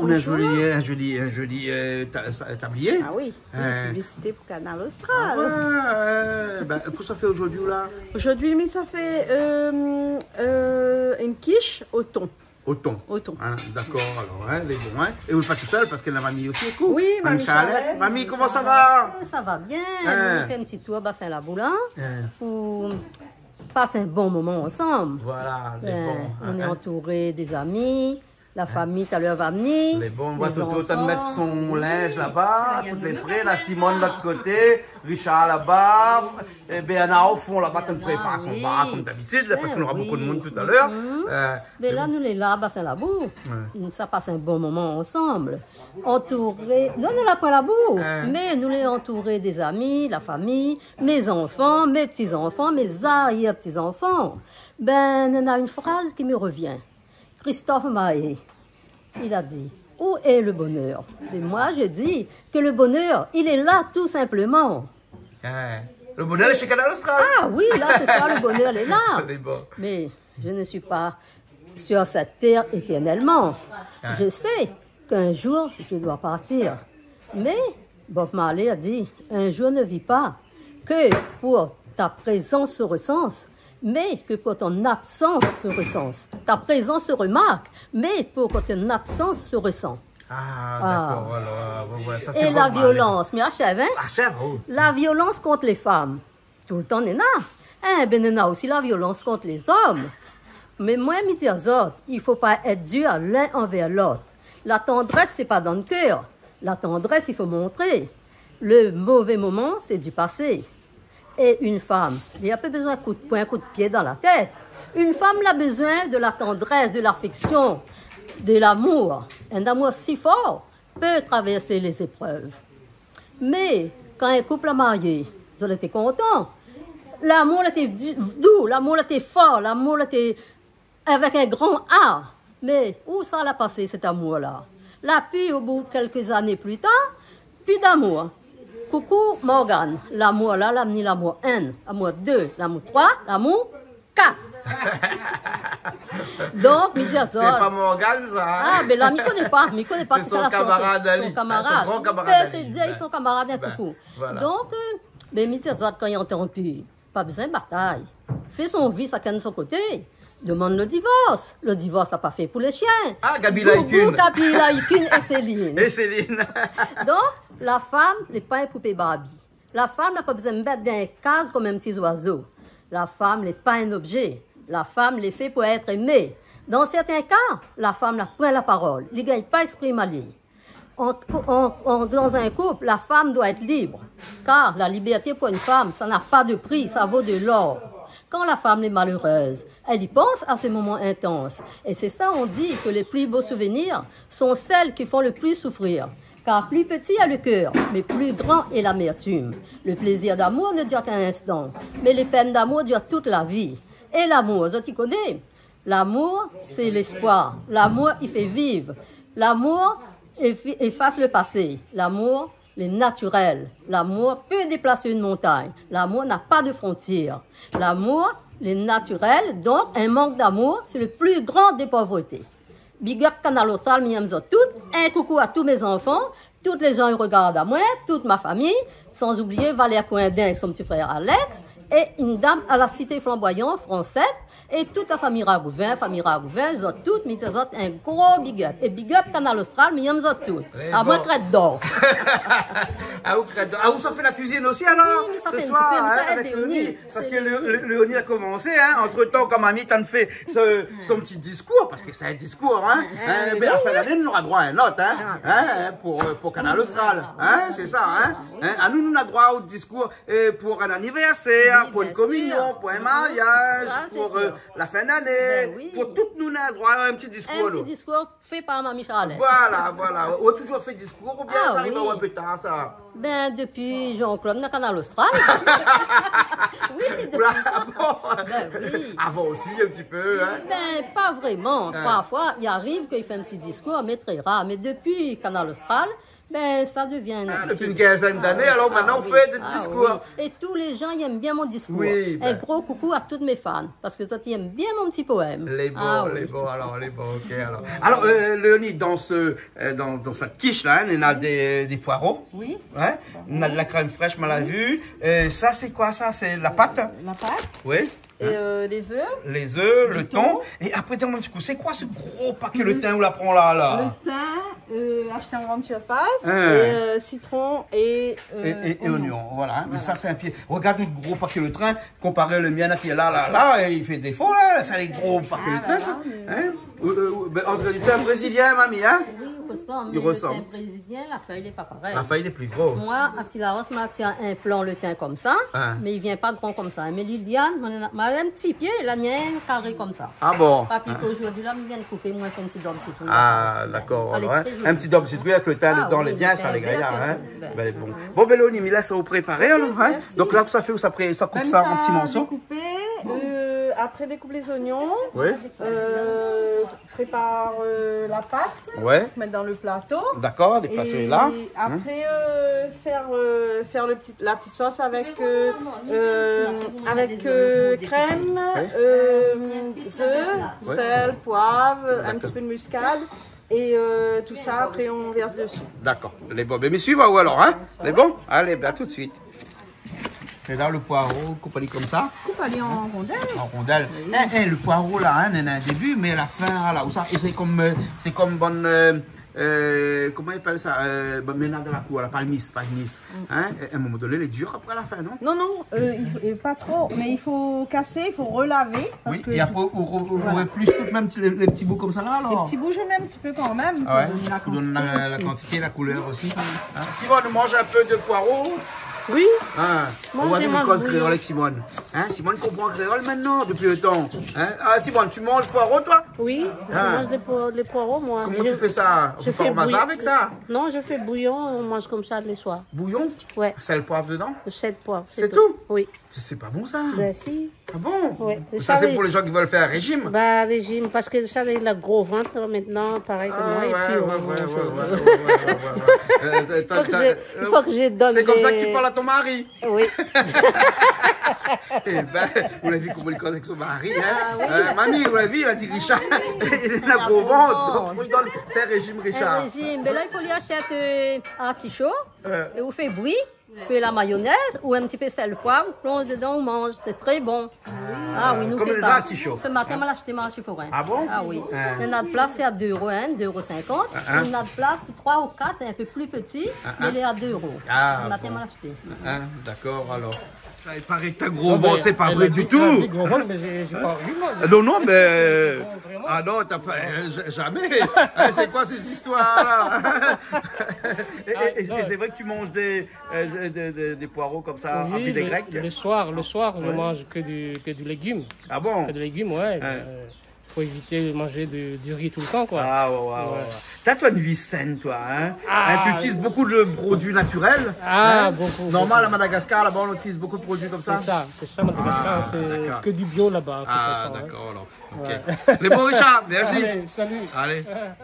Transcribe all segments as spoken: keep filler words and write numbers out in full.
on a un joli, un joli, un joli euh, ta- tablier. Ah oui, Euh. une publicité pour Canal Ah Austral. ouais, euh, ben, qu'est-ce que ça fait aujourd'hui là? Aujourd'hui, mais ça fait euh, euh, une quiche au thon. Au thon. Au thon. Hein, d'accord, alors, hein, les bons, hein. Et vous pas tout seul parce que la mamie aussi est cool. Oui, mamie Charlotte. Charlotte. Mamie, comment ça va? Ça va bien, Hein. on fait un petit tour à Bassin-la-Boulin Hein. pour passer un bon moment ensemble. Voilà, les Ben, bons. on est hein. entouré des amis, la famille tout à l'heure va venir. Les bons, on voit les Toto de enfants. mettre son linge là-bas, Il y a toutes le les même près, la linge. Simone de l'autre côté, Richard là-bas, et Béana au fond là-bas, tu Bernard, prépares son oui. bar comme d'habitude, là, parce Ben qu'on aura oui. beaucoup de monde tout à l'heure. Mhm. Euh, Mais là, nous les là, à Bassin-la-Boue, ça passe un bon moment ensemble. Entourés, non, nous la pas la boue, Hein. mais nous les entourés des amis, la famille, mes enfants, mes petits-enfants, mes arrière-petits-enfants. Ben, il y a une phrase qui me revient. Christophe Maé, il a dit, où est le bonheur? Et moi, je dis que le bonheur, il est là tout simplement. hein. Le bonheur est chez Canal Austral. Ah oui, là, c'est ça, le bonheur, il est là. Les bons. Mais je ne suis pas sur cette terre éternellement. Hein. Je sais qu'un jour, je dois partir. Mais Bob Marley a dit, un jour ne vit pas que pour ta présence se recense, mais que pour ton absence se recense. Ta présence se remarque, mais pour que ton absence se ressent. Ah, Ah. d'accord, voilà, voilà, voilà, ça c'est Et Bob la Marley. violence, mais achève, hein? Ah, chef, oh. La violence contre les femmes, tout le temps, Néna. Hein, ben, Néna aussi la violence contre les hommes. Mais moi, me dire autres, il ne faut pas être dur l'un envers l'autre. La tendresse, c'est pas dans le cœur. La tendresse, il faut montrer. Le mauvais moment, c'est du passé. Et une femme, il n'y a pas besoin d'un coup de poing, un coup de pied dans la tête. Une femme elle a besoin de la tendresse, de l'affection, de l'amour. Un amour si fort peut traverser les épreuves. Mais quand un couple a marié, ils ont été contents. L'amour était du- doux, l'amour était fort, l'amour était avec un grand A. Mais où ça l'a passé cet amour-là? Là, puis au bout de quelques années plus tard, plus d'amour. Coucou Morgane, l'amour là, l'a amené l'amour un, l'amour deux, l'amour trois, l'amour quatre. Donc, il dit à C'est ça. pas Morgane, ça. hein? Ah, mais là, il ne connaît pas. Il connaît pas C'est qui son la camarade sorte. Ali. Son camarade. Son grand camarade Ben, Ali. c'est dire, ils sont camarades un Ben, coucou. voilà. Donc, euh, ben, il dit à ça, quand il est interrompu, pas besoin de bataille. Fait son vie, chacun de son côté. Demande le divorce. Le divorce n'a pas fait pour les chiens. Ah, Gabi Gougou, Laikune. Gabi Laikune et Céline. Et Céline. Donc, la femme n'est pas une poupée Barbie. La femme n'a pas besoin de mettre dans un case comme un petit oiseau. La femme n'est pas un objet. La femme l'est fait pour être aimée. Dans certains cas, la femme n'a pas la parole. Elle ne gagne pas esprit malin. En- en- en- dans un couple, la femme doit être libre. Car la liberté pour une femme, ça n'a pas de prix, ça vaut de l'or. Quand la femme est malheureuse, elle y pense à ce moment intense. Et c'est ça, on dit que les plus beaux souvenirs sont celles qui font le plus souffrir. Car plus petit est le cœur, mais plus grand est l'amertume. Le plaisir d'amour ne dure qu'un instant, mais les peines d'amour durent toute la vie. Et l'amour, tu connais? L'amour, c'est l'espoir. L'amour, il fait vivre. L'amour effi- efface le passé. L'amour, est naturel. L'amour peut déplacer une montagne. L'amour n'a pas de frontières. L'amour, est naturel. Donc, un manque d'amour, c'est le plus grand des pauvretés. Big up Canal Austral, mi aime toutes. Un coucou à tous mes enfants. Toutes les gens ils regardent à moi, toute ma famille. Sans oublier Valère Coindin avec son petit frère Alex. Et une dame à la cité flamboyante, Francette. Et toute la famille Ragouvin, famille Ragouvin, ils ont toutes, mis eux autres, un gros big up. Et big up Canal Austral, mais ils ont toutes. À moi, traite d'or. Ah, où, ah, où ça fait la cuisine aussi alors? Oui, mais ça Ce fait un soir, petit peu, hein, ça aide avec Léonie. Léonie. Parce C'est que le, Léonie. le, Léonie a commencé, hein. Entre temps, comme Ami, t'en fait ce- son petit discours, parce que c'est un discours, hein. hein ben, à la fin d'année, nous aura droit à un autre, hein. hein pour, pour Canal Austral. Hein, c'est ça, hein. hein. À nous, nous avons droit au discours euh, pour un anniversaire, Oui, pour une bien communion, sûr. pour un mariage, Ça, c'est pour sûr. euh, la fin d'année. Ben oui. Pour toutes nous, nous avons droit à un petit discours. Un petit là. discours fait par Mamie Charlotte. Voilà, voilà. On a toujours fait discours ou bien Ah, ça arrive oui. un peu tard, ça? Ben, depuis Jean-Claude dans Canal Austral. Oui, depuis Oula, ça. bon. Ben oui. Avant aussi, un petit peu, hein? Ben, pas vraiment. Ah. Trois fois, il arrive qu'il fait un petit discours, mais très rare. Mais depuis Canal Austral, Ben, ça devient une Hein, habitude. depuis une quinzaine d'années, Ah, alors ah, maintenant on oui. fait des Ah, discours. oui. Et tous les gens, ils aiment bien mon discours. Oui, ben. Un gros coucou à toutes mes fans, parce que ça, ils aiment bien mon petit poème. Les bons, Ah, les oui. bons, alors, les bons, ok, alors. Alors, euh, Léonie, dans, ce, euh, dans, dans cette quiche-là, hein, on a des, des poireaux. Oui. Hein, on a de la crème fraîche, on l'a vu. Euh, ça, c'est quoi, ça? C'est la pâte? La pâte Oui. et euh, les œufs. Les œufs, le thon. thon. Et après, dis-moi un petit coup, c'est quoi ce gros paquet de thym où la prend là, là? Le thym, euh, acheté en grande surface, Ah. et euh, citron et, euh, Et, et, et oignon, voilà. Hein. Mais ça, c'est un pied. Regarde notre gros paquet de train, comparé le mien qui est là, là, là, et il fait défaut, là. C'est les gros paquets de train, ça. Hein? Euh, euh, ben, André du thym brésilien, mamie, hein? Oui, il ressemble. Il mais ressemble. Le thym brésilien, la feuille n'est pas pareille. La feuille est plus gros. Moi, à Silaros, m'a tient un plan le thym comme ça, Ah. mais il vient pas grand comme ça. Mais Liliane, m'a un petit pied, la mienne carré comme ça. Ah bon? Pas plus qu'aujourd'hui, là, il vient de couper, moi, je fais un petit dôme citron. Ah, d'accord. Elle est alors, hein. très jolie. Un petit dôme citrouille avec le thym Ah, dedans, oui, les biens, le ça thym les vert, grillard, c'est hein. tout. Ben, Ben, elle est bon. Bon, Belloni, mais là, ça vous préparé, alors, hein? merci. Donc là, ça fait où ça, pré- ça coupe Comme ça en petits morceaux? découpé, euh, après découpe les oignons, Oui. euh, prépare euh, la pâte, Ouais. mettre dans le plateau. D'accord, des plateaux Et là. après euh, faire, euh, faire le petit, la petite sauce avec, euh, euh, avec euh, crème, euh, œufs, Ouais. sel, poivre, un D'accord. petit peu de muscade. Et euh, tout ça, après on verse dessus. D'accord. Les bons. Mais suivez où alors, hein? Les bons? Allez, ben, à tout de suite. C'est là le poireau, coupé comme ça, Coupe aller en rondelles. en rondelles. Eh, eh, le poireau là, hein, on a un début, mais la fin, là, où ça, et c'est comme, euh, c'est comme bonne, euh, euh, comment ils appellent ça, euh, bon, ménage de la cour, la palmisse, palmisse. Hein? Et à un moment donné, elle est dure après la fin, non? Non, non, euh, il faut- et pas trop, mais il faut casser, il faut relaver. Parce Oui, que et après, on, on, on Voilà. réfléchit tout de même les, les petits bouts comme ça là, les alors. petits bouts, je mets un petit peu quand même pour Ah ouais, donner la pour donner quantité. la, la aussi. quantité, la couleur aussi. Hein? Simone, mange un peu de poireau. Oui, Hein? Moi, On va je faire une mange cause bouillon. créole avec Simone. Hein? Simone comprend créole maintenant, depuis le temps. Hein? Ah, Simone, tu manges poireau, toi? Oui, je Ah. mange des, po- des poireaux, moi. Comment je, tu fais ça? je Tu fais fais au masa bouillir- avec ça? Non, je fais bouillon, on mange comme ça les soirs. Bouillon? Ouais, Sel, poivre dedans? sept poivres. C'est tout? Oui. C'est pas bon ça? Ben si. Ah bon? Ouais. Ça, Ça, c'est oui. pour les gens qui veulent faire un régime? Bah, régime, parce que ça, il a gros ventre maintenant, pareil que Ah, moi. ouais, et puis, ouais, on- ouais, ouais, on- ouais, ouais, ouais, ouais, ouais, ouais. Euh, Il t'as- faut que t'as- je- il faut que je donne C'est comme ça que des- tu parles à ton mari? Oui. Eh ben, vous l'avez vu comment il cause avec son mari, hein? Euh, mamie, vous l'avez vu, il a dit Richard, il a un gros ventre, donc il faut lui donner, faire régime Un Richard. régime. Mais là, il faut lui acheter euh, un artichaut, Euh. et vous fait bouillir, fait la mayonnaise ou un petit peu de sel poivre, plonge dedans, on mange. C'est très bon. Ah oui, nous Comme fait les ça. artichauts. Ce matin, on l'a acheté marché forain. Ah bon? Ah oui. Ah. Il y en a de place, c'est à deux euros, hein, deux euros cinquante. Ah. Il y en a de place, trois ou quatre, un peu plus petit, mais il est à deux euros. Ah, Ce matin, bon. on l'a acheté. Hein, d'accord, alors. Il paraît que t'as gros ventre, c'est pas vrai du tout. Non, non, mais. Ah non, t'as pas. euh, j- Jamais. Hein, c'est quoi ces histoires-là? Et, et- et c'est vrai que tu manges des, euh, des, des- des poireaux comme ça, en Oui, des le, grecs? le soir, le soir, je mange que du, que du légume. Ah bon? Que du légume, ouais. Euh, faut éviter de manger du, du riz tout le temps, quoi. Ah ouais, ouais, ouais. ouais. T'as toi une vie saine, toi, hein? Ah, Hein, tu utilises beaucoup de produits naturels. Ah, hein? beaucoup, Normal, à Madagascar, là-bas, on utilise beaucoup de produits comme ça. C'est ça, c'est ça, Madagascar, Ah, c'est d'accord. que du bio là-bas. de toute Ah, façon, hein. d'accord, alors. Ok. Mais bon, Richard, merci. Allez, salut. Allez.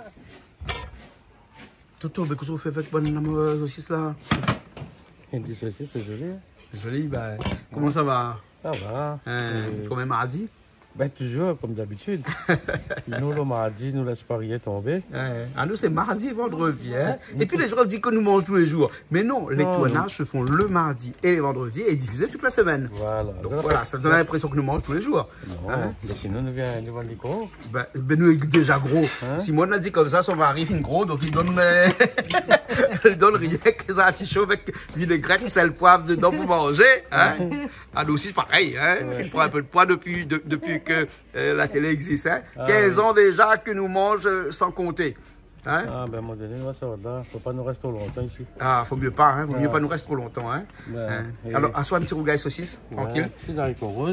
Toto, mais qu'est-ce qu'on fait avec bonne euh, saucisse là? Du saucisse, c'est joli. C'est joli, ben. Comment ça va? Ça va. Hein, Euh, Comme un mardi? Ben, toujours, comme d'habitude. Nous, le mardi, nous laisse pas rien tomber. Ouais. Ah, nous, c'est mardi et vendredi. Hein? Et puis les gens disent que nous mangeons tous les jours. Mais non, les Non, tournages se font le mardi et les vendredis et diffusés toute la semaine. Voilà. Donc voilà, ça donne l'impression que nous mangeons tous les jours. Non, Hein? mais sinon, nous vient devant le micro. Ben, ben nous, déjà gros. Hein? Simone l'a dit comme ça, son mari fait une gros, donc il donne, euh, il donne rien que des artichauts avec vinaigrette, sel, poivre dedans pour manger. Hein? Ah, nous aussi, c'est pareil. Hein? Il prend un peu de poids depuis, de- depuis que euh, la télé existe. Hein? quinze ans déjà que nous mange euh, sans compter. Hein? Ah, ben, à un moment donné, nous, ça va là. Faut pas nous rester trop longtemps ici. Ah, faut mieux pas, hein? Faut mieux Ah. pas nous rester trop longtemps. Hein? Ben, Hein? et- Alors, assois un petit rougail saucisse, tranquille. Ouais, petits haricots roses.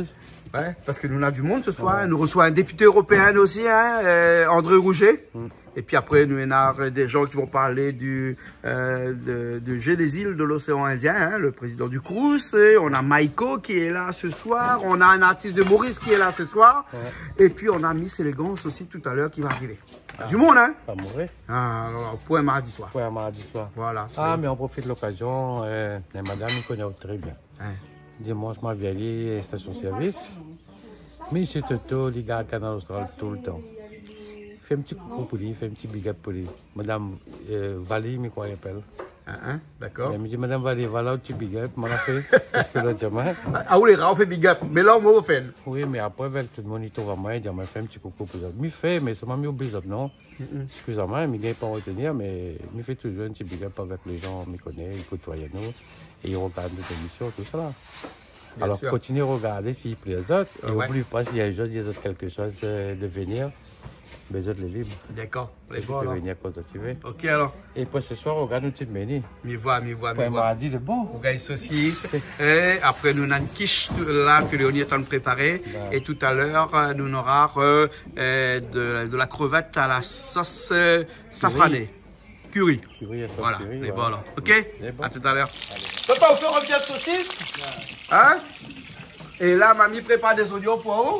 Ouais, parce que nous on a du monde ce soir. Ouais. Nous reçoit un député européen aussi, hein, euh, André Rouget. Mm. Et puis après, nous on a des gens qui vont parler du, euh, de, de G des îles de l'océan Indien, hein, le président du Crous. Et on a Maïko qui est là ce soir. On a un artiste de Maurice qui est là ce soir. Ouais. Et puis on a Miss Élégance aussi tout à l'heure qui va arriver. Ah, du monde, hein? Pas mourir. Ah, pour un mardi soir. Pour un mardi soir. Voilà. Ah, mais on profite de l'occasion. Euh, madame, il connaît très bien. Ouais. Dimanche, ma vieille station-service. Mais c'est Toto, les gars à Canal Austral tout le temps. Fais un petit coucou pour lui, fais un petit big up pour lui. Madame euh, Valérie, mais quoi elle appelle. Ah, hein, d'accord. Elle me dit, Madame Valérie, voilà un petit big up. M'en a fait. Parce que là, diamant. Ah, oui, les gars, on fait big up. Mais là, on m'a fait. Oui, mais après, avec tout le monde, il trouve à moi, il dit, fait un petit coucou pour lui. Il fait, mais ça m'a mis au big up, non? Mm -hmm. Excusez-moi, il ne pas retenir, mais il fait toujours un petit big up avec les gens, il me connaît, il côtoie nous. Et il regarde des émissions, tout ça. Bien Alors, sûr. Continuez à regarder s'il plaît aux autres. Et ouais. N'oubliez pas s'il y a des autres quelque chose de, de venir. Mais les autres les libres. D'accord. Les bons alors. Venir quand tu veux. Ok alors. Et puis ce soir, on regarde une petite menu. Mi voit, mi voit, mi voit. Mardi de bon. On gagne saucisse. Et après, nous avons une quiche là que Léonie est en train de préparer. Ouais. Et tout à l'heure, nous aurons euh, de, de la crevette à la sauce euh, safranée. Curry. Curry voilà, curry, les ouais. bons alors. Ok, bon. À tout à l'heure. Papa, on fait un pied de saucisse. Ouais. Hein? Et là, mamie prépare des oignons pour où?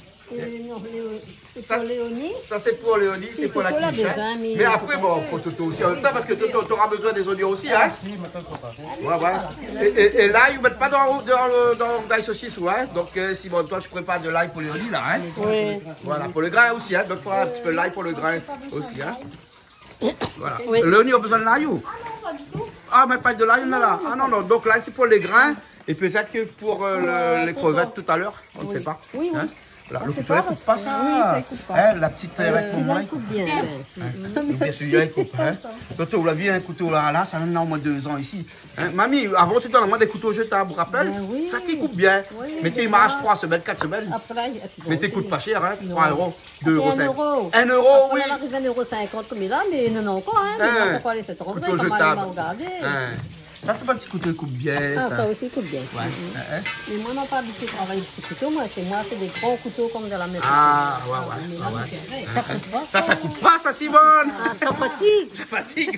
C'est pour Léonie. Ça, c'est pour Léonie, c'est pour la quiche. Hein? Besoin, mais, mais après, bon, pour Toto aussi en même temps, parce que Toto, tu auras besoin des oignons aussi. Hein? Oui, maintenant, papa. Ouais, ouais. Et, et, et là, ils ne mettent pas dans, dans, dans, dans l'ail saucisse, ouais. Donc, euh, si bon, toi, tu prépares de l'ail pour Léonie, là. Hein? Oui. Voilà, pour le grain aussi. Hein? Donc, il faudra un petit peu de l'ail pour le grain aussi. Hein? Voilà. Oui. Léonie a besoin de l'ail ou? Ah, mais pas de l'ail, là. Ah, non, non. Donc, là, c'est pour les grains. Et peut-être que pour euh, le, les crevettes tout à l'heure, on ne oui. sait pas. Oui, oui. Hein? Là, le couteau, il coupe pas ça. Oui, ça coupe pas. Hein, la petite euh, avec mon il coupe bien. Hein? Bien sûr, il coupe. Hein? Toto, vous l'avez vu, un couteau là, là, ça en a au moins deux ans ici. Hein? Mamie, avant, tu donnes des couteaux jetables, vous rappelez? Ben, oui. Ça qui coupe bien. Oui, mais tu marches trois semaines, quatre semaines. Après, mais tu coûtes pas cher, hein? trois euros, deux euros. un euro. un euro, oui. On arrive à un euro cinquante comme il a, mais non, non, quoi. Hein? Hein? On va pas aller cette rentrée, couteau comme jetable. on va regarder. Hein? Ça, c'est pas un petit couteau qui coupe bien. Ah, ça, ça aussi coupe bien. Ouais. Mm -hmm. Mais moi, je n'ai pas habitué à travailler avec des petits couteaux. Moi, chez moi, c'est des grands couteaux comme de la maison. Ah, ouais, ouais. Ah, ouais. Ça coupe pas. Ça, ça coupe pas, ça, Simone. Ah, ça fatigue. Ça fatigue.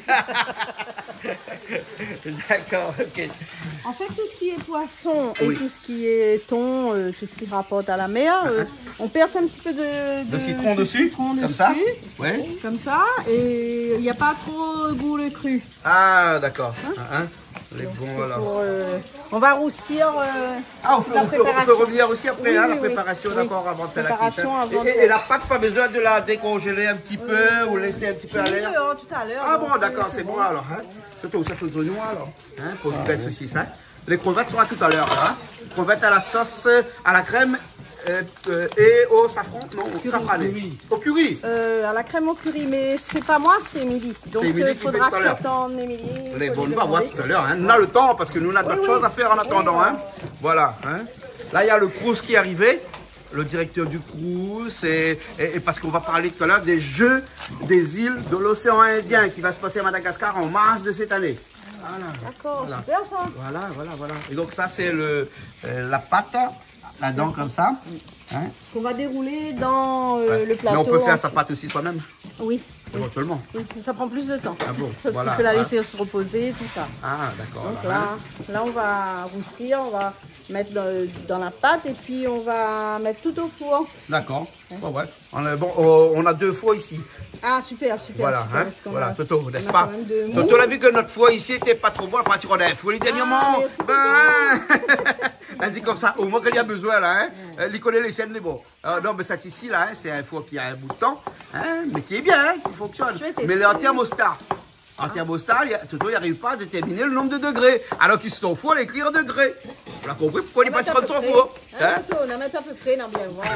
D'accord, ok. En fait, tout ce qui est poisson Oui. et tout ce qui est thon, euh, tout ce qui rapporte à la mer, euh, uh-huh. on perce un petit peu de, de, de citron de dessus, citron comme dessus, ça. Ouais. Comme ça, et il n'y a pas trop goût le cru. Ah, d'accord. Hein? Uh-huh. Les bons, alors. Pour, euh, on va roussir. Euh, ah, on peut, on, peut, on peut revenir aussi après oui, hein, la préparation, oui. D'accord, avant de faire la quiche. Hein. Et, et, et la pâte, pas besoin de la décongeler un petit peu oui. ou laisser un petit peu à l'air. Tout à l'heure. Ah bon, d'accord, c'est bon, bon alors. Hein. Surtout, ça fait les oignons alors. Hein, pour une belle saucisse. Hein. Les crevettes seront tout à l'heure. Hein. Crevettes à la sauce, à la crème. Euh, euh, et au safran, non, au safrané. Au curry. Euh, à la crème au curry, mais c'est pas moi, c'est Émilie. Donc il euh, faudra que j'attende Émilie. Les bonnes va voir tout à l'heure. Hein. On a le temps parce que nous on a d'autres oui, choses oui. à faire en attendant. Oui, hein. Voilà. Hein. Là il y a le Crous qui est arrivé, le directeur du Crous, et, et, et parce qu'on va parler tout à l'heure des Jeux des îles de l'océan Indien qui va se passer à Madagascar en mars de cette année. Voilà. D'accord, voilà. super ça. Voilà, voilà, voilà. Et donc ça c'est le euh, la pâte. Là-dedans, comme ça. Hein? On va dérouler dans euh, ouais. le plateau. Mais on peut faire sa pâte aussi soi-même. Oui. Éventuellement. Oui, ça prend plus de temps. Ah bon, parce voilà. qu'il faut la laisser ah. se reposer, tout ça. Ah, d'accord. Donc là, là, on va roussir, on va mettre dans, dans la pâte et puis on va mettre tout au four. D'accord. Hein? Oh, ouais. on, a, bon, oh, on a deux fours ici. Ah, super, super. Voilà, super, hein? Voilà, a, Toto, n'est-ce pas? Toto, on a vu que notre four ici n'était pas trop bon. On a parti on a un four les dernièrement. Ah, ben, elle dit comme ça, au moins qu'il y a besoin là. Hein? Ouais. Il connaît les chaînes, les bons. Euh, non, mais cet ici là, hein, c'est un four qui a un bout de temps, hein, mais qui est bien, hein, qui fonctionne. Mais il est en thermostat. En thermostat, Toto n'arrive pas à déterminer le nombre de degrés. Alors qu'ils sont fous à l'écrire degrés. On a compris pourquoi il n'est pas tiré de son four. Hein? On a mettre à peu près, non, bien voir.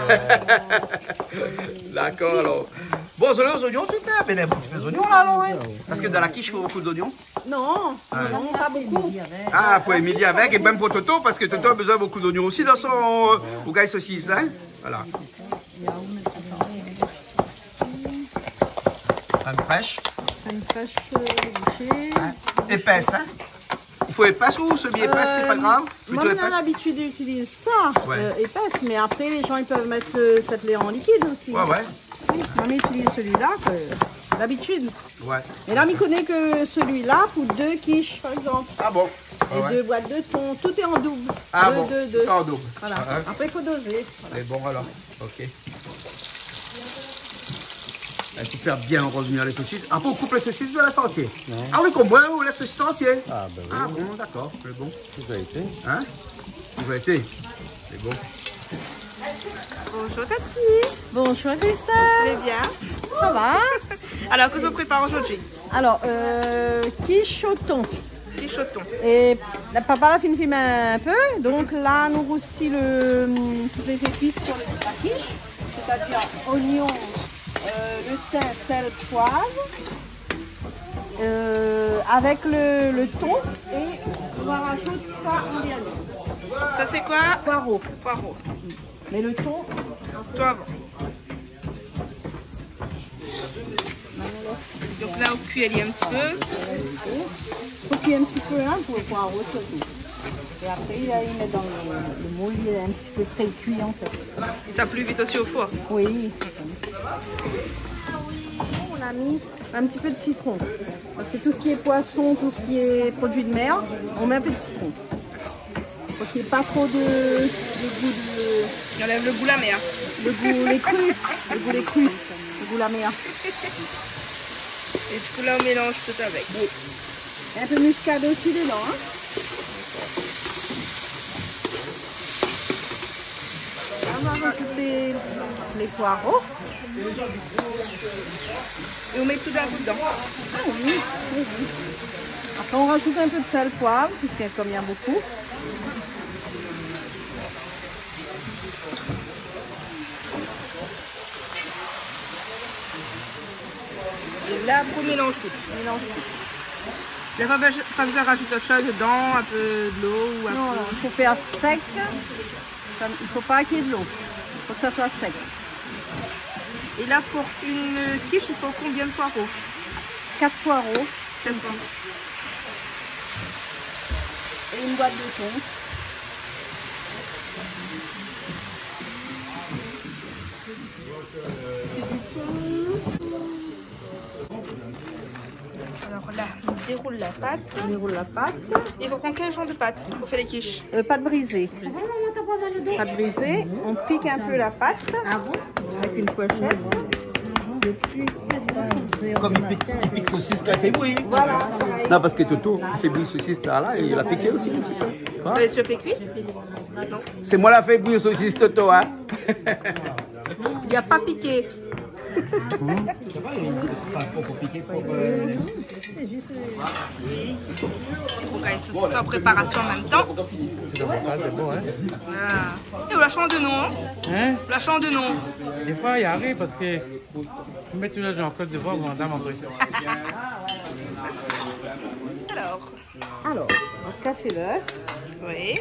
D'accord, alors. Bon, les oignons, tout est bien, un petit peu d'oignons là, alors. Hein? Parce que dans la quiche, il faut beaucoup d'oignons. Non, ah, non, pas beaucoup. Ah, pour Émilie avec, et même pour Toto, parce que Toto a besoin de beaucoup d'oignons aussi dans son euh, gaille saucisse. Hein? Voilà. Crème fraîche. Crème fraîche bouchée. Hein? Épaisse, hein? Il faut épaisse ou semi-épaisse, c'est pas grave? Plutôt Moi, on a épaisse? l'habitude d'utiliser ça, Ouais. euh, épaisse, mais après, les gens ils peuvent mettre euh, cette lait en liquide aussi. Ouais, ouais. Oui, maman utilise celui-là, que- d'habitude. Ouais. Et là, on connaît que celui-là pour deux quiches, par exemple. Ah bon? Et Ouais, ouais. deux boîtes de thon, tout est en double. Ah deux, bon? deux, deux. En double. Voilà. Ah, ah. Après, il faut doser. C'est bon alors. Ok. Là, tu fais bien revenir les saucisses. Après, on coupe les saucisses de la entier. Ah oui, comme moi, on laisse les saucisses entières. Ah, ben oui. Ah bon, d'accord, c'est bon. Tout ça a été. Hein? Vous avez été? C'est bon. Bonjour Tati, Bonjour, vous Christelle. allez bien? Ça va? Alors, qu'est-ce qu'on prépare aujourd'hui? Alors, euh, quiche au thon. Quiche au thon. Et la papa l'a fini filmer un peu. Donc là, nous roussit le, toutes les épices sur le, la quiche. C'est-à-dire oignon, euh, le thym, sel, poivre. Euh, avec le, le thon. Et on va rajouter ça en dernier. Ça, c'est quoi? Poireau. Poireau. Mais le thon, Toi avant. Donc là, on cuit elle y un petit peu. faut qu'il y ait un petit peu hein, pour le poireau surtout. Et après, là, il met dans le, le moule, il est un petit peu pré-cuit en fait. Et ça plus vite aussi au four. Oui. On a mis un petit peu de citron. Parce que tout ce qui est poisson, tout ce qui est produit de mer, on met un peu de citron. Pour qu'il n'y ait pas trop de, de goût de... On enlève le goût la mer. Le goût, les crus. Le goût les crus. Le goût la mer. Et du coup, là, on mélange tout avec. Un peu de muscade aussi dedans. Hein. On va rajouter les poireaux. Et on met tout d'un coup dedans. Ah oui, oui, oui. Après, on rajoute un peu de sel, poivre, puisque comme il y a beaucoup. Et là, on mélange tout. Mélange. Il n'y a pas besoin pas besoin de rajouter autre chose dedans, un peu de l'eau ou un Non, peu... il faut faire sec. Ça- Il ne faut pas qu'il y ait de l'eau. Il faut que ça soit sec. Et là, pour une quiche, il faut combien de poireaux? Quatre poireaux Quatre poireaux. et une boîte de thon. Alors là, on déroule la pâte. On déroule la pâte. Il faut prendre quel genre de pâte pour faire les quiches? Euh, pâte brisée. Pâte brisée. On pique un peu la pâte avec une pochette. Comme il pique, il pique saucisse qu'elle fait bouillir. Voilà. Non, parce que Toto, il fait bouillir saucisse là, là, et il a piqué aussi. un petit peu. Vous savez sûr que les cuits? C'est moi qui fait bouillir saucisse, Toto, hein. Il n'y a pas piqué. C'est pour qu'elle se saucisse en préparation en même temps. Ah, c'est bon, hein? Ah. Et on la change de nom. Hein? On la change de nom. Des fois, il arrive parce que je mets tout là, j'ai en Côte d'Ivoire, mon dame en truc. Alors, Alors, on va casser l'œuf. oui.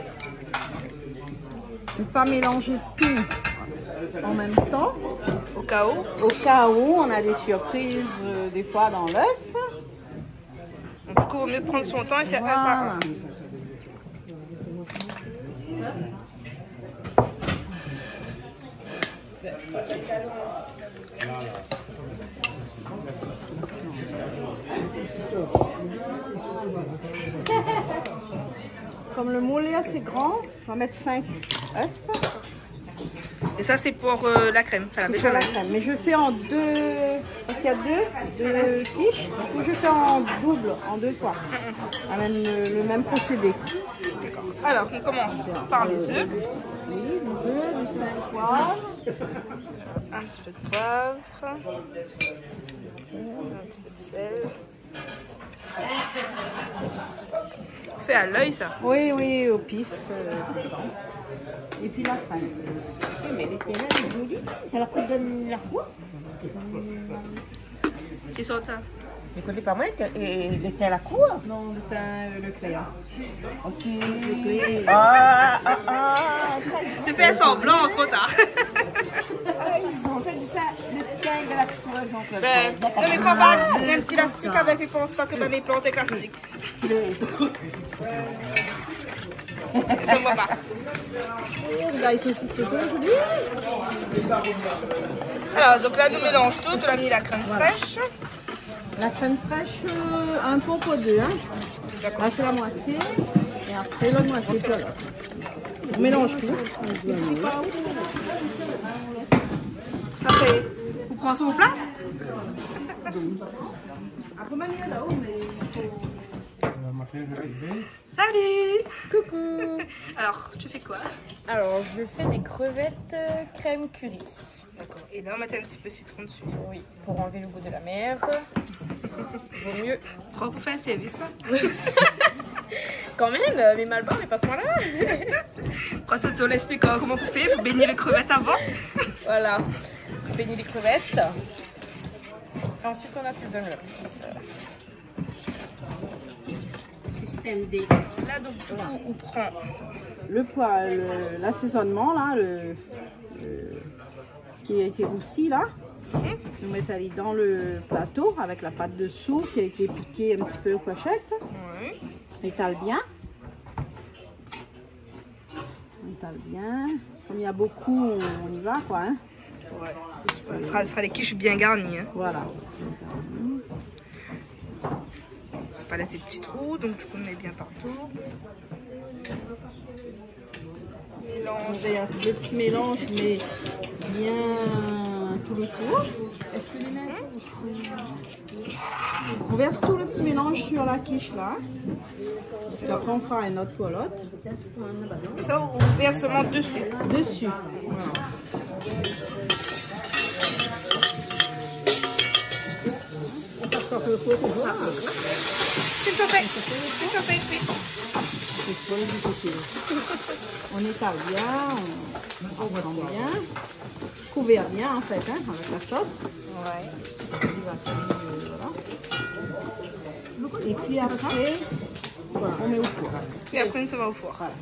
Ne pas mélanger tout en même temps. Au cas où. Au cas où on a des surprises euh, des fois dans l'œuf. Donc, du coup, il vaut mieux prendre son temps et faire un par Voilà. un. Comme le moule est assez grand, on va mettre cinq œufs. Et ça, c'est pour euh, la crème. Enfin, la C'est pour la béchamel. crème. Mais je fais en deux, parce qu'il y a deux, deux quiches. Du coup, je fais en double, en deux fois. Avec le, le même procédé. Alors, on commence par les œufs. Oui, des œufs, du sel, poivre. Un petit peu de poivre. Un petit peu de sel. On fait à l'œil, ça. Oui, oui, au pif. euh, Et puis la crème. Ça leur donne la foi. Tu sors ça. Je connais pas moi, et le thé à la cour. Non, le thym, le clair. Ok. Ah, ah, ah. Tu fais semblant trop tard. Ah, ils ont fait ça, le thé de la cour, j'en Ben, non mais crois pas, il y a un petit élastique avec, mais pense pas que ben, les plantes avec l'élastique. Ça ne voit pas. Regarde, les saucisses que je dis. Alors, donc là, nous mélange tout. On a mis la crème fraîche. La crème fraîche, euh, un pot pour deux. Hein. Là, c'est la moitié. Et après, l'autre moitié pour l'autre. On mélange tout. Ça fait. Vous prenez ça en place? Après, même il y a là-haut, mais il faut... Salut! Coucou! Alors, tu fais quoi? Alors, je fais des crevettes euh, crème curry. D'accord. Et là, on met un petit peu de citron dessus. Oui, pour enlever le goût de la mer. Vaut mieux. Prends pour faire un service, quoi. Quand même, euh, mais mal bas, mais pas ce point-là. Quand on l'explique comment on fait, pour baigner les crevettes avant. Voilà. Baigner les crevettes. Ensuite, on assaisonne le riz. Système D. Là, donc, du coup, on prend Le poids, le- l'assaisonnement, là, le, le- ce qui a été roussi, là. Nous mettons aller dans le plateau avec la pâte dessous qui a été piquée un petit peu aux pochettes. Oui. On étale bien. On étale bien. Comme il y a beaucoup, on y va, quoi. Hein. Ouais. Ce sera, ce sera les quiches bien garnies. Hein. Voilà. Pas laisser de petits trous, donc tu peux le mettre bien partout. On verse le petit mélange, mais bien tout le tour. On verse tout le petit mélange sur la quiche là. Puis après on fera un autre pour l'autre. Ça, on verse seulement dessus. Dessus. Voilà. C'est chauffé. C'est chauffé, oui. On étale bien, on, on prend bien, couvert bien en fait, hein, avec la sauce. Ouais. Voilà. Et puis après, voilà, on met au four. Et après, ça va au four. Voilà.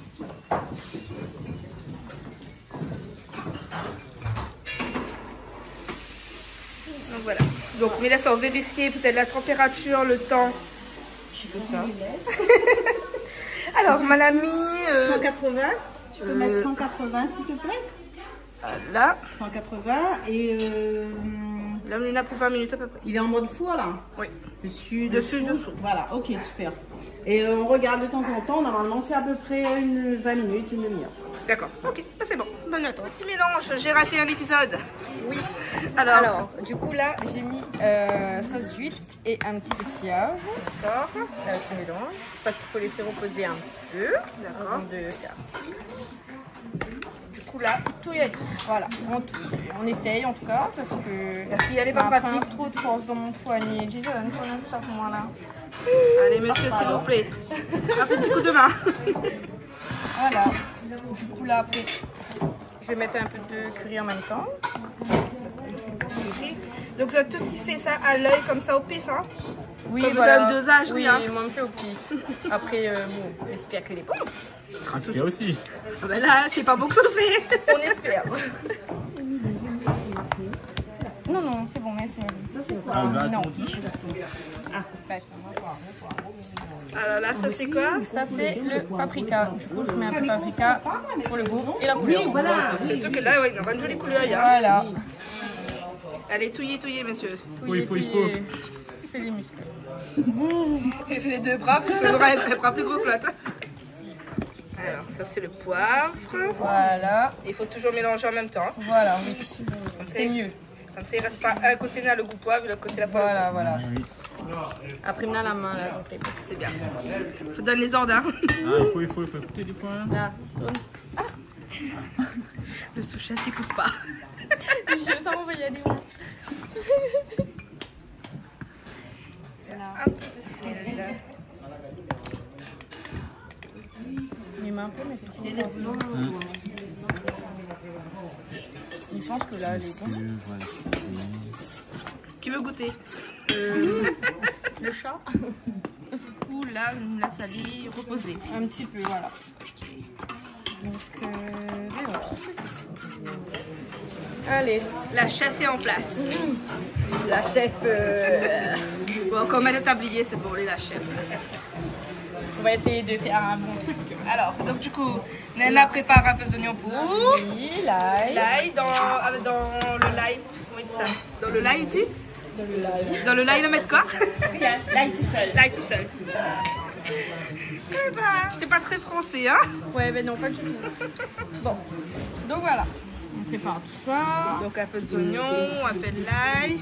Donc voilà. Donc, mais là, ça va vérifier peut-être la température, le temps. Je sais pas ça. Alors, mon ami. Euh, cent quatre-vingts, tu peux euh, mettre cent quatre-vingts s'il te plaît. Là, cent quatre-vingts et euh, là, on est là pour vingt minutes à peu près. il est en mode four là. Oui. Dessus, Dessus, dessous. Voilà, ok, super. Et euh, on regarde de temps en temps, normalement c'est à peu près une vingt minutes, une demi-heure. D'accord, ok, bah, c'est bon. Bonne note. Petit mélange, j'ai raté un épisode. Oui. Alors, Alors, du coup, là, j'ai mis euh, sauce d'huître et un petit pétillage. d'accord. Là, je mélange parce qu'il faut laisser reposer un petit peu D'accord. avant de faire. Du coup, là, tout y est. Voilà, on, on essaye en tout cas parce que La fille, elle est pas ma pratique. trop de force dans mon poignet. Jason, tu as tout ça pour moi là. Allez, monsieur, s'il vous plaît. Un petit coup de main. Voilà. Du coup, là, après, je vais mettre un peu de curry en même temps. Donc, vous avez tout y fait ça à l'œil, comme ça, au pif, hein. Oui, Pas besoin voilà. de dosage, oui, rien. moi, on me fait au pif. Après, euh, bon, j'espère que les bons. Transpire aussi. Ah ben là, c'est pas bon que ça le fait. On espère. Non, non, c'est bon, merci. Ça, c'est quoi? Non. Ah, Alors là, ça, c'est quoi? ça, c'est le paprika. Du coup, je mets un peu de paprika pour le goût et la couleur. Oui, voilà. Surtout que là, ouais, il a pas une jolie couleur, il y a. Voilà. Allez, touillez, touillez, monsieur. Touiller, il faut, il faut. touiller. Fais les muscles. Il fait les deux bras, parce que je aura un bras plus gros que l'autre. Alors, ça, c'est le poivre. Voilà. Il faut toujours mélanger en même temps. Voilà, oui. Comme ça, C'est il- mieux. Comme ça, il reste pas un côté là le goût poivre et l'autre côté la poivre. Voilà, voilà. Après, on a la main, là, donc les C'est bien. Je vous donne les ordres, hein. Ah, il faut, il faut, il faut écouter des fois. Hein. Là. Le sous-chef, il coûte pas. Je sens qu'on va y aller. Là. Un peu de sel. Il met un peu, mais tu sais. Il pense que là, elle est bonne. Qui veut goûter? Euh, le chat. Du coup, là, on la salie reposer. Un petit peu, voilà. Donc, euh, et voilà. Allez, La chef est en place. La chef... euh, Bon, comme elle est tablier, c'est bon, elle est la chef. On va essayer de faire un bon truc. Alors, donc du coup, Nana prépare un peu d'oignon pour. Oui, l'ail. L'ail, dans, avec- dans le l'ail. Comment on dit ça? Dans le l'ail, tu dis? Dans le l'ail. Dans le l'ail, le mettre quoi? Rien, l'ail tout seul. L'ail tout seul. Eh ben, c'est pas très français, hein? Ouais, ben non, pas du tout. Bon, donc voilà. On prépare tout ça. Donc un peu d'oignon, un peu de l'ail.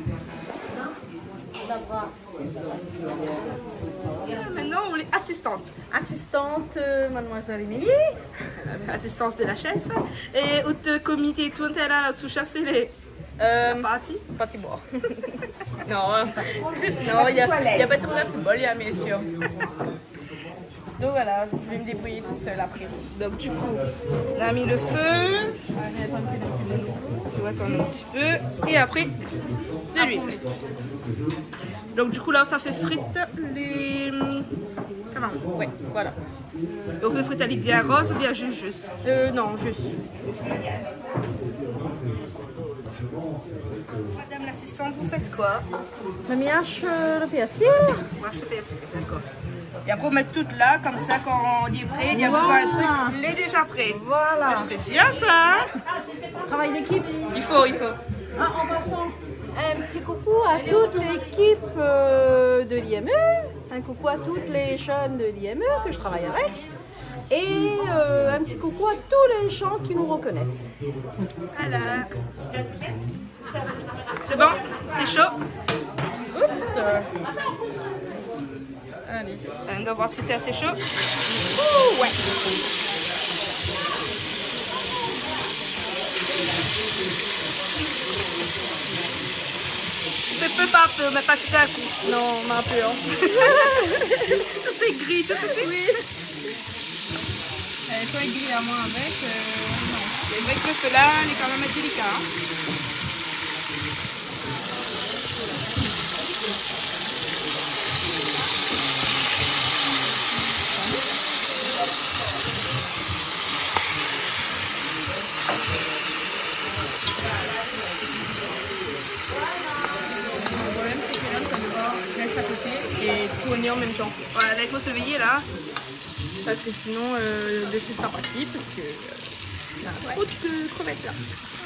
Maintenant, on est assistante. Assistante, euh, mademoiselle Émilie. Assistance de la chef. Et au comité, tout est là, le sous-chef, c'est les Euh, parties. parti boire. non, euh, non, il n'y a, y a pas de tournoi de football, il y a bien sûr. Donc voilà, je vais me débrouiller toute seule après. Donc du coup, on a mis le feu. On va attendre un petit peu. Et après, de l'huile. Donc du coup, là, ça fait frite les camarons. Ouais, voilà. Et on fait frite à l'huile bien rose ou bien juste juste. Euh, non, juste. Madame l'assistante, vous faites quoi? Mamie hache euh, le persil. Moi, je fais persil, d'accord. Et après, on met tout là, comme ça, quand on est prêt, il y a besoin d'un truc, il est déjà prêt. Voilà. C'est bien ça, hein? Travail d'équipe. Il faut, il faut. Ah, en passant, un petit coucou à toute l'équipe euh, de l'I M E. Un coucou à toutes les jeunes de l'I M E que je travaille avec. Et euh, un petit coucou à tous les gens qui nous reconnaissent. Voilà. C'est bon? C'est chaud? Oups. Allez. On va voir si c'est assez chaud. Ouh, ouais. C'est peu par peu, mais pas tout à coup. Non, ma peur. C'est gris, tout aussi. Oui. Elle est pas aiguille à moi avec. Euh, non. C'est vrai que le feu là, il est quand même délicat. Hein. Et tout oignon en même temps. Voilà, là il faut se veiller là. Parce que sinon, euh, le dessus sera pas cuit. Parce que euh, y a trop de crevettes là.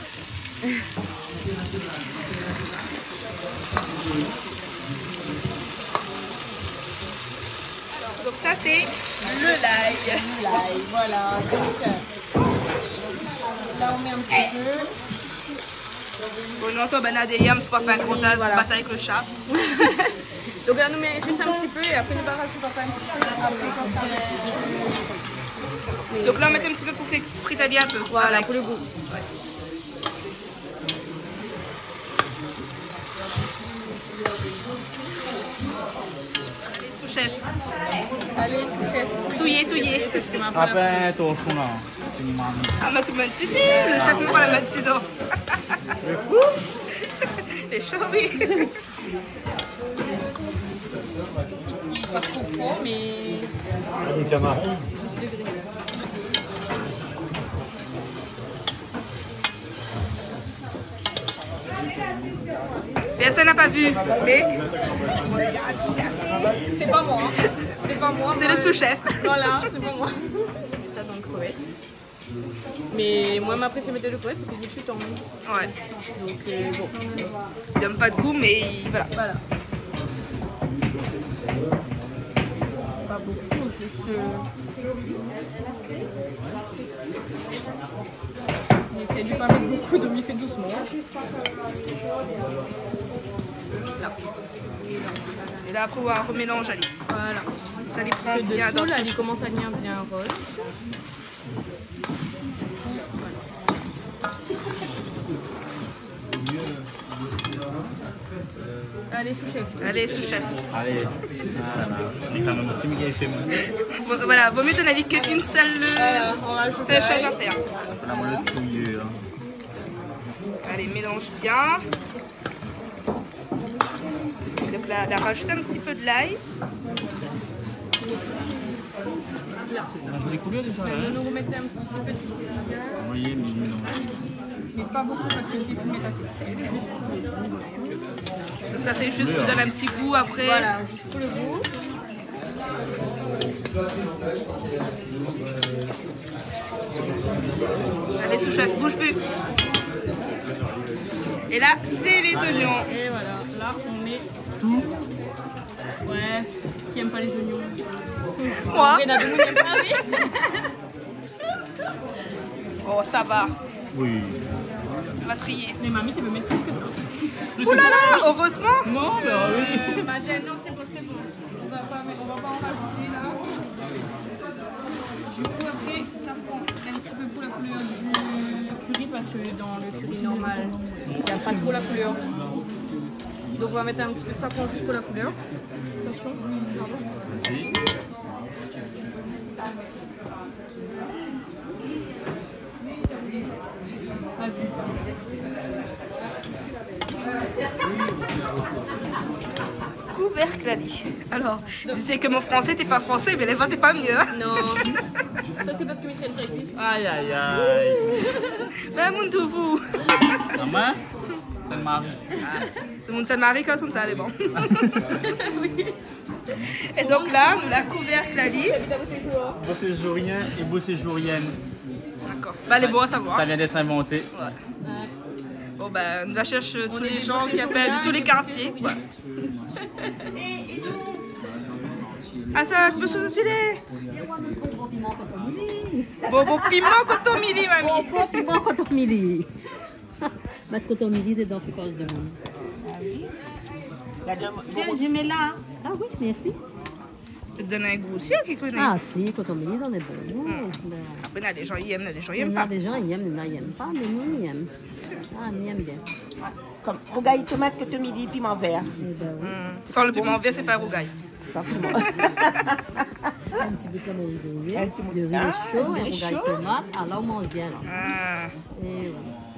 Donc ça c'est le l'ail. L'ail, voilà. Donc euh, là, on met un petit peu. Bon, non, toi, ben, Adélia, c'est pas faire un comptage, voilà. bataille avec le chat. Donc là, on met juste un petit peu et après, nous barrage tout un petit peu. Après, comme ça. Donc là, on met un petit peu pour faire friter un peu. Voilà, pour le goût. Allez, sous-chef. Allez, sous-chef. Touillé, touillé. Après, ton chou, là. Ah, mais tu m'as dit, le chef n'est pas la mettre dedans. C'est chaud, oui. Pas trop fort, mais. Des camarades. Personne n'a pas vu, mais C'est pas moi. hein. C'est pas moi. c'est moi, le sous-chef. Voilà, c'est pas moi. Ça donne crevette. Mais moi, ma préférée de crevette parce que j'ai plus de temps. Ouais. Donc, euh, bon. Il donne pas de goût, mais voilà. Voilà. Pas beaucoup, juste. Euh... J'essaie de pas mettre beaucoup, donc il fait doucement. Là. Et là, après, on va remélanger, allez. Voilà. Ça les prend Le bien dessous, dans là, il commence à devenir bien rose. Allez, sous-chef. Allez, sous-chef. Allez. Bon, voilà, vaut mieux donner qu'une seule, Voilà, on rajoute seule chose l'ail. à faire. Allez, mélange bien. Donc là, là, rajoute un petit peu de l'ail. Je l'ai coulé déjà. Maintenant, nous remettez un petit peu de citron. Oui, mais non. Mais pas beaucoup parce que le petit fumet est assez sec. Donc ça c'est juste pour donner un petit goût après. Voilà, juste pour le goût. Allez sous-chef, bouge plus. Et là, c'est les oignons. Et voilà, là on met tout. Ouais, qui aime pas les oignons? Moi. Regarde, tout le monde n'aime pas, oui. Oh, ça va. Oui. On va trier. Mais mamie, tu peux mettre plus que ça. Ouh là là, heureusement. Non, mais oui. Euh, bah, tiens, non, c'est bon, c'est bon. On va pas, on va pas en rajouter là. Du coup, après, ça prend un petit peu pour la couleur du curry parce que dans le curry normal, il n'y a pas trop la couleur. Donc, on va mettre un petit peu ça prend juste pour la couleur. Attention, pardon. Vas-y. Couvercle Ali. Alors, je disais que mon français t'es pas français, mais les voix t'es pas mieux. Hein. Non. Ça, c'est parce que mes traînes réglissent. Aïe, aïe, aïe. Ben, mon de vous. Maman, c'est le mari. Tout le monde s'est marié comme ça, elle est bon. Et donc là, nous la couvercle Ali. Beau séjourien et beau séjourienne. D'accord. Bah, les beaux à savoir. Ça vient d'être inventé. Ouais. Bon, ben, nous la cherche tous On les est gens des qui appellent de tous les quartiers. oui. Ouais. Ah, ça va, monsieur Zotilé. Bon, bon, piment coton mili, mamie. Bon piment coton mili. Mettre coton mili dedans, c'est cause de monde. Tiens, je mets là. Ah oui, merci. Tu te donnes un goût aussi, qui connaît. Ah si, coton mili, on est bon. Après, il y a des gens qui aiment, il y a des gens qui Il y n'aiment en a pas. des gens, ils aiment, il y en a qui n'aiment pas, mais nous, on aime. Ah, on aime bien. Comme rougail, tomate, coton mili, piment vert. Eh ben oui. Hum, Sans le piment vert, c'est pas rougail. Un petit peu comme on dit. Un petit bout De de- riz Ah, chaud, du un riz rougail chaud. tomate. Ah là, on mange bien là. Ah. Et oui.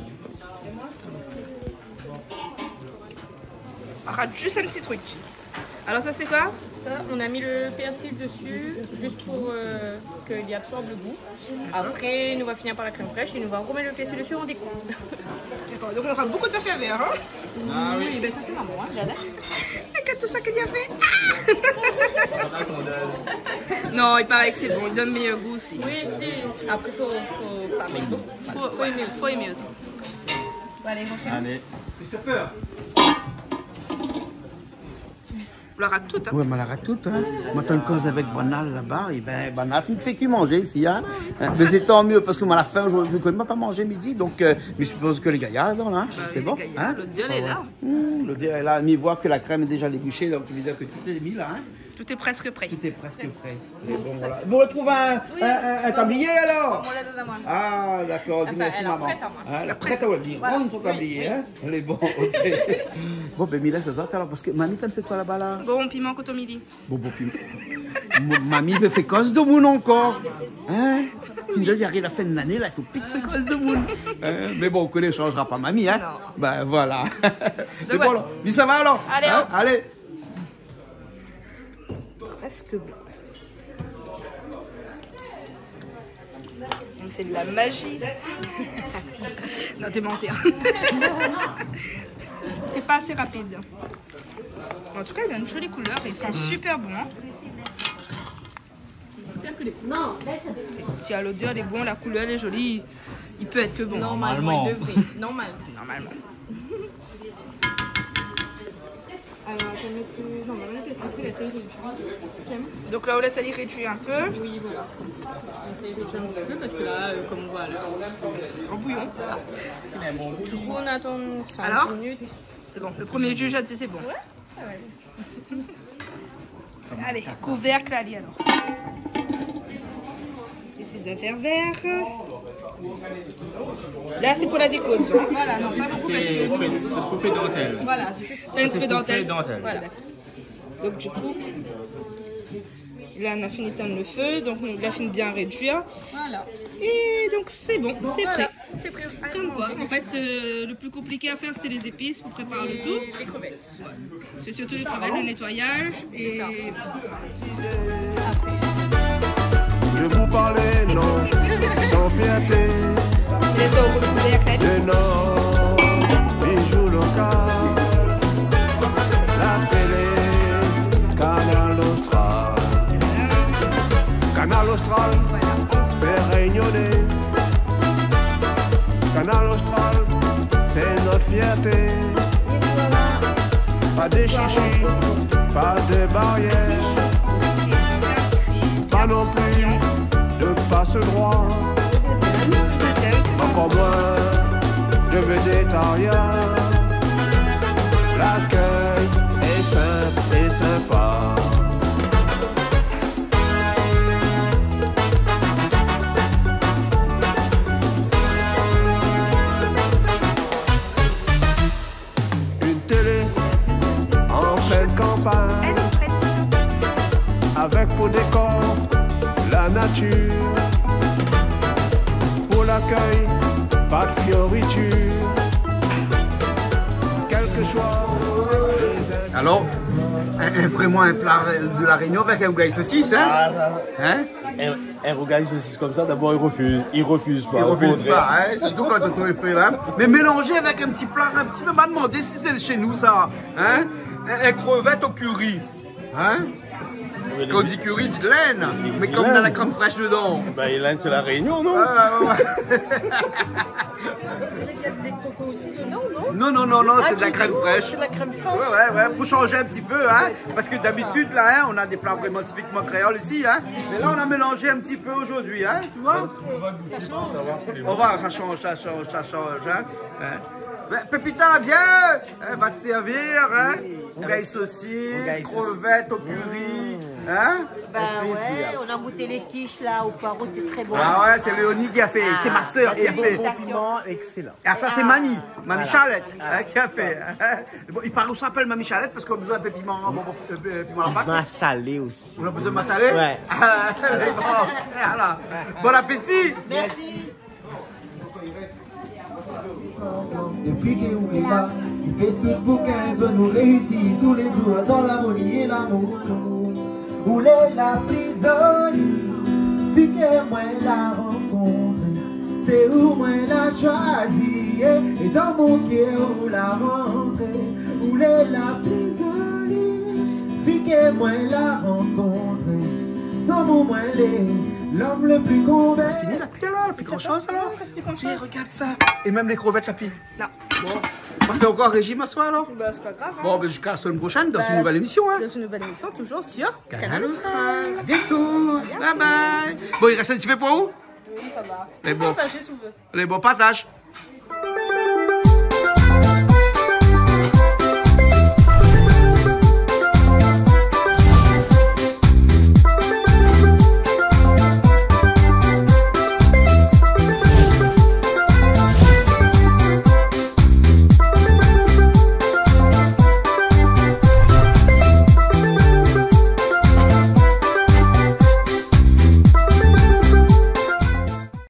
On rate juste un petit truc. Alors, ça, c'est quoi? Ça, on a mis le persil dessus, juste pour euh, qu'il absorbe le goût. Après, nous va finir par la crème fraîche et nous va remettre le persil dessus en découpe. D'accord, donc on aura beaucoup de affaires vertes, hein? Ah oui, ben ça c'est maman, hein, j'adore. Regarde tout ça qu'il y a fait. Ah. Non, il paraît que c'est bon, il donne meilleur goût aussi. Oui, si. Après, faut, faut pas mettre beaucoup. Faut, ouais, mais faut aimer aussi. Bon, allez, on fait. Allez. On la rate toute, hein? Ouais, mais elle arrête tout, hein. Moi, t'as une cause avec Bonal là-bas, et ben, Bonal, il ne fait que manger ici, hein. Mais c'est tant mieux, parce que moi, à la fin, je ne connais pas manger midi, donc, euh, mais je suppose que les gaillards, là, hein. Bah C'est oui, bon, les gaillards, hein. l'odeur est là. Mmh, l'odeur est là, mais il voit que la crème est déjà débouchée, donc il veut dire que tout est mis là, hein. Tout est presque prêt. Tout est presque prêt. Et bon, voilà. Bon, on trouve un, un, un, un tablier alors? On la donne à moi. Ah, d'accord, dis Enfin, merci elle est maman. prête à moi. Hein, elle est prête à vous dire. Rendre son tablier, hein. Elle est bon, ok. Bon, ben, Mila, c'est ça, alors, parce que mamie, t'en fais quoi là-bas là? Bon, piment coton mili. Bon, bon, puis, m- mamie veut faire cause de moun encore. Hein? Déjà, il arrive la fin de l'année, là, il faut plus faire cause de moun. Hein? Mais bon, on ne changera pas mamie, hein? Non. Ben, voilà. C'est bon, voilà. alors. Mais ça va alors? Allez, Hein? hop. Allez. Presque bon. C'est de la magie. Non, t'es menté. Hein. T'es pas assez rapide. En tout cas, il a une jolie couleur. Ils sont super bons. Hein. J'espère que les. Non, Si à l'odeur elle est bon, la couleur elle est jolie, il peut être que bon. normalement, il devrait. Normal. Normalement. Alors, on va mettre. Non, on va mettre le persil, laisser réduire. Donc là, on laisse aller réduire un peu. Oui, voilà. On essaie de réduire un petit peu parce que là, euh, comme on voit là, En bouillon. du coup, on attend cinq Alors minutes. C'est bon. Le premier jus, je sais, c'est bon. Ah ouais. Allez, couvercle Ali alors. J'essaie de faire vert. Là, c'est pour la déco. disons. Voilà, non, pas beaucoup parce C'est que. fait- c'est ce qu'on fait dentelle. Voilà, c'est juste. Un petit peu Fait dentelle. dentelle. Voilà. Donc du coup, là on a fini d'éteindre le feu, donc on l'a fini de bien réduire. Voilà. Et donc c'est bon, c'est Voilà. prêt. C'est prêt. Allez, Comme quoi, manger. en fait, euh, le plus compliqué à faire c'était les épices pour préparer le tout. Et les crevettes. C'est surtout le travail, le nettoyage et Je vous parlais, non, sans fierté. les autres couvercles. Et non, Canal Austral, c'est notre fierté. Pas de chichis, pas de barrières, pas non plus de passe-droit, encore moins de végétariens. L'accueil est simple et sympa. Une télé en pleine campagne, avec pour décor la nature. Pour l'accueil, pas de fioriture. Quel que soit les... Alors, vraiment un plat de la Réunion avec un rougail saucisse, hein? Ah, Hein? Un, un rougail saucisse comme ça, d'abord il refuse. Il refuse pas. Il refuse Faudrait. pas, hein? Surtout quand on est fait là. Mais mélangé avec un petit plat, un petit peu m'a demandé si c'était chez nous ça. Hein? Un, un crevette au curry. Hein? Quand on dit curry, dit laine. Mais comme on a la crème fraîche dedans. Ben, laine, c'est la Réunion, non? Ah, ouais. Vous savez qu'il y a de lait de coco aussi dedans, non? Non, non, non, non, Ah, c'est de la du crème tout, fraîche. c'est de la crème fraîche. Ouais, ouais, ouais, pour changer un petit peu, hein. Parce que d'habitude, là, hein, on a des plats vraiment typiquement créoles ici, hein. Mais là, on a mélangé un petit peu aujourd'hui, hein, tu vois. Ça change. On va, ça change, ça change, ça change, hein. hein. Ben, Pépita, viens, hein, va te servir, hein. Rougail saucisse, crevettes au curry, hein. Ben ouais, on a goûté les quiches là au poireau, c'était très bon. Ah ouais, c'est Léonie qui a fait, c'est ma soeur qui a fait. Compliment excellent. Ah ça c'est Mamie, Mamie Charlotte hein, qui a fait. Bon, il parle, on s'appelle Mamie Charlotte parce qu'on a besoin de piment, bon, bon, euh, piment à la pâte. Ma salé aussi. On a besoin de ma salée. Ouais. Bon, voilà. Bon appétit. Merci. Depuis qu'il est là, il fait tout pour quinze ans, nous réussit tous les jours dans l'harmonie et l'amour. Où est la prisonnière, puis que moi la rencontre, c'est où moi la choisie, et dans mon cœur où la rentre. Où est la prisonnière, puis que moi la rencontre, sans mon moi l'homme le plus convaincu. C'est fini la pluie alors, la plus grand chose alors. Puis regarde ça. Et même les crevettes la pluie. Non. Bon. On fait encore régime à soir alors. Bah, c'est pas grave. Hein. Bon, ben jusqu'à la semaine prochaine dans Bah, une nouvelle émission. Hein. Dans une nouvelle émission, toujours sur Canal Austral. À bientôt. Bye bye. Bon, il reste un petit peu pour vous? Oui, ça va. Les bons. Partagez si vous voulez. Les bons partages.